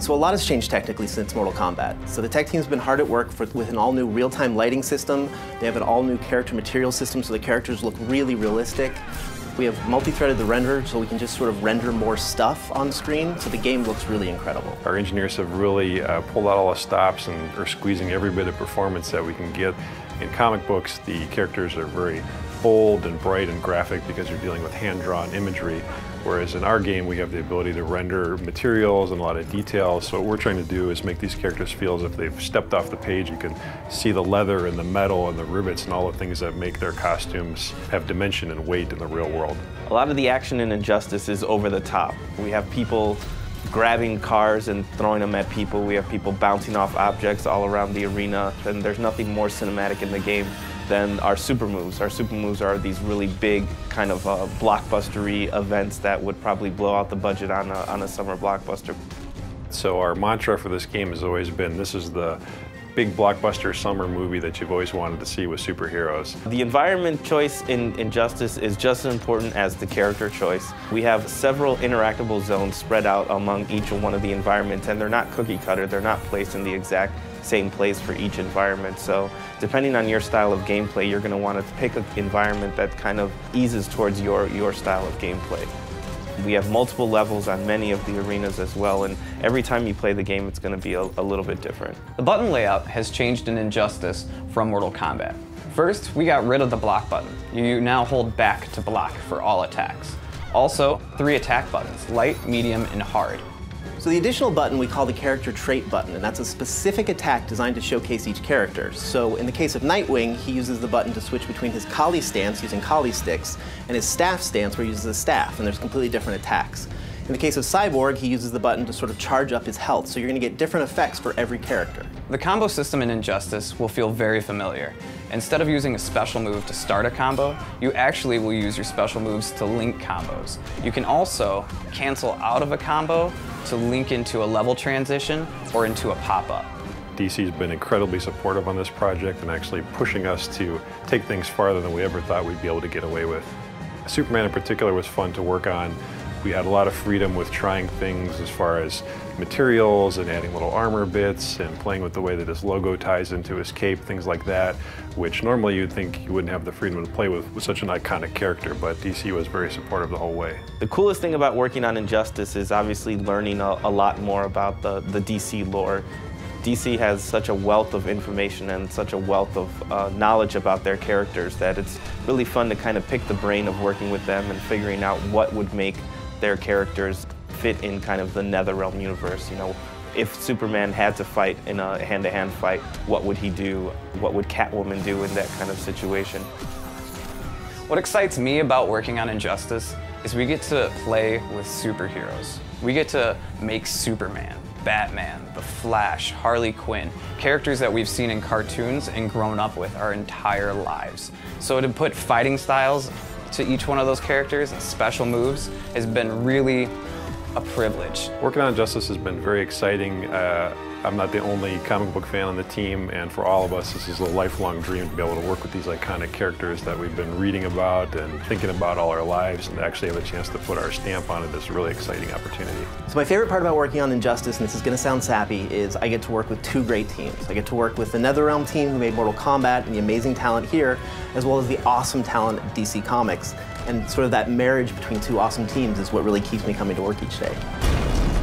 So a lot has changed technically since Mortal Kombat. So the tech team's been hard at work with an all-new real-time lighting system. They have an all-new character material system, so the characters look really realistic. We have multi-threaded the renderer, so we can just sort of render more stuff on screen, so the game looks really incredible. Our engineers have really pulled out all the stops and are squeezing every bit of performance that we can get. In comic books, the characters are very bold and bright and graphic because you're dealing with hand-drawn imagery, whereas in our game we have the ability to render materials and a lot of details. So what we're trying to do is make these characters feel as if they've stepped off the page. You can see the leather and the metal and the rivets and all the things that make their costumes have dimension and weight in the real world. A lot of the action in Injustice is over the top. We have people grabbing cars and throwing them at people. We have people bouncing off objects all around the arena, and there's nothing more cinematic in the game than our super moves. Our super moves are these really big kind of blockbustery events that would probably blow out the budget on a summer blockbuster. So our mantra for this game has always been, this is the big blockbuster summer movie that you've always wanted to see with superheroes. The environment choice in Injustice is just as important as the character choice. We have several interactable zones spread out among each one of the environments, and they're not cookie cutter, they're not placed in the exact same place for each environment. So depending on your style of gameplay, you're going to want to pick an environment that kind of eases towards your style of gameplay. We have multiple levels on many of the arenas as well, and every time you play the game, it's going to be a little bit different. The button layout has changed in Injustice from Mortal Kombat. First, we got rid of the block button. You now hold back to block for all attacks. Also, 3 attack buttons, light, medium, and hard. So the additional button we call the character trait button, and that's a specific attack designed to showcase each character. So in the case of Nightwing, he uses the button to switch between his Kali stance using Kali sticks and his staff stance where he uses a staff, and there's completely different attacks. In the case of Cyborg, he uses the button to sort of charge up his health, so you're going to get different effects for every character. The combo system in Injustice will feel very familiar. Instead of using a special move to start a combo, you actually will use your special moves to link combos. You can also cancel out of a combo to link into a level transition or into a pop-up. DC's been incredibly supportive on this project and actually pushing us to take things farther than we ever thought we'd be able to get away with. Superman in particular was fun to work on. We had a lot of freedom with trying things as far as materials and adding little armor bits and playing with the way that his logo ties into his cape, things like that, which normally you'd think you wouldn't have the freedom to play with such an iconic character, but DC was very supportive the whole way. The coolest thing about working on Injustice is obviously learning a lot more about the DC lore. DC has such a wealth of information and such a wealth of knowledge about their characters that it's really fun to kind of pick the brain of working with them and figuring out what would make their characters fit in kind of the NetherRealm universe. You know, if Superman had to fight in a hand-to-hand fight, what would he do? What would Catwoman do in that kind of situation? What excites me about working on Injustice is we get to play with superheroes. We get to make Superman, Batman, The Flash, Harley Quinn, characters that we've seen in cartoons and grown up with our entire lives. So to put fighting styles to each one of those characters and special moves has been really a privilege. Working on Injustice has been very exciting. I'm not the only comic book fan on the team, and for all of us, this is a lifelong dream to be able to work with these iconic characters that we've been reading about and thinking about all our lives, and to actually have a chance to put our stamp on it is a really exciting opportunity. So my favorite part about working on Injustice, and this is going to sound sappy, is I get to work with 2 great teams. I get to work with the NetherRealm team who made Mortal Kombat and the amazing talent here, as well as the awesome talent at DC Comics. And sort of that marriage between 2 awesome teams is what really keeps me coming to work each day.